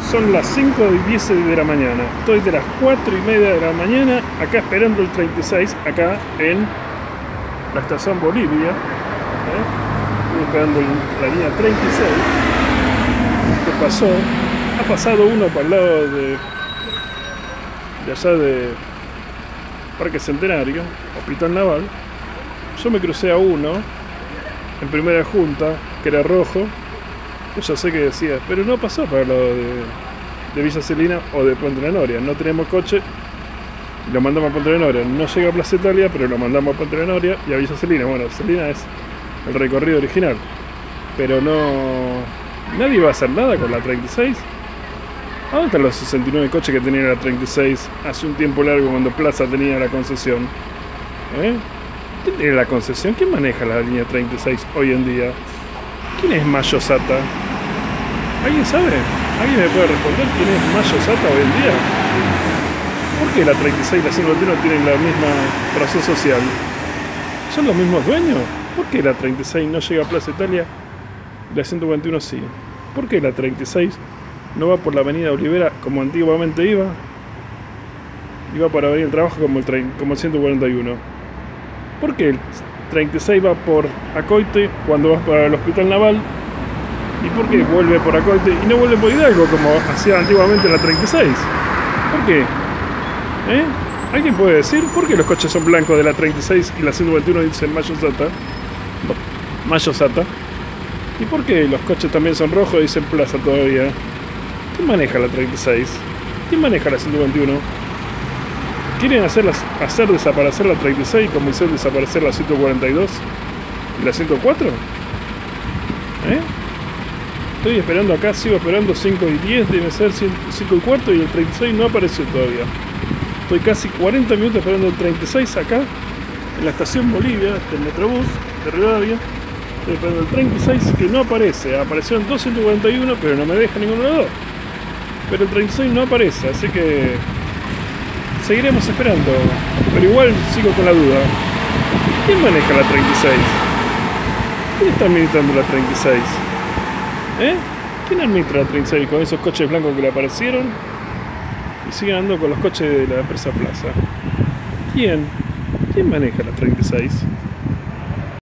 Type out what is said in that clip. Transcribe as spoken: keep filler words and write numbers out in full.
Son las cinco y diez de la mañana. Estoy de las cuatro y media de la mañana acá esperando el treinta y seis, acá en la estación Bolivia. ¿eh? Estoy esperando la línea treinta y seis. ¿Qué pasó? Ha pasado uno para el lado de, de allá de Parque Centenario, Hospital Naval. Yo me crucé a uno en primera junta, que era rojo. Yo ya sé que decía, pero no pasó para el lado de, de Villa Celina o de Puente La Noria. No tenemos coche, lo mandamos a Puente La Noria. No llega a Plaza Italia, pero lo mandamos a Puente La Noria y a Villa Celina. Bueno, Celina es el recorrido original. Pero no... nadie va a hacer nada con la treinta y seis. ¿A dónde están los sesenta y nueve coches que tenían la treinta y seis hace un tiempo largo cuando Plaza tenía la concesión? ¿Eh? ¿Quién tiene la concesión? ¿Quién maneja la línea treinta y seis hoy en día? ¿Quién es Mayo Sata? ¿Alguien sabe? ¿Alguien me puede responder quién es Mayo Sata hoy en día? ¿Por qué la treinta y seis y la cincuenta y uno tienen la misma razón social? ¿Son los mismos dueños? ¿Por qué la treinta y seis no llega a Plaza Italia y la ciento cuarenta y uno sí? ¿Por qué la treinta y seis no va por la avenida Olivera como antiguamente iba? Iba para venir al trabajo como el, como el ciento cuarenta y uno. ¿Por qué el treinta y seis va por Acoite cuando vas para el Hospital Naval? ¿Y por qué vuelve por Acoite y no vuelve por Hidalgo como hacía antiguamente la treinta y seis? ¿Por qué? ¿Eh? ¿Alguien puede decir por qué los coches son blancos de la treinta y seis y la ciento cuarenta y uno dicen Mayo Sata? Mayo Sata. ¿Y por qué los coches también son rojos y dicen Plaza todavía? ¿Quién maneja la treinta y seis? ¿Quién maneja la ciento cuarenta y uno? ¿Quieren hacerlas, hacer desaparecer la treinta y seis como hicieron desaparecer la ciento cuarenta y dos y la ciento cuatro? ¿Eh? Estoy esperando acá, sigo esperando cinco y diez, debe ser cinco y cuarto y el treinta y seis no apareció todavía. Estoy casi cuarenta minutos esperando el treinta y seis acá, en la estación Bolivia, del Metrobús de Rivadavia. Estoy esperando el treinta y seis que no aparece. Aparecieron dos ciento cuarenta y uno, pero no me deja ninguno de los dos. Pero el treinta y seis no aparece, así que seguiremos esperando. Pero igual sigo con la duda. ¿Quién maneja la treinta y seis? ¿Quién está administrando la treinta y seis? ¿Eh? ¿Quién administra la treinta y seis con esos coches blancos que le aparecieron? Y siguen andando con los coches de la empresa Plaza. ¿Quién? ¿Quién maneja la treinta y seis?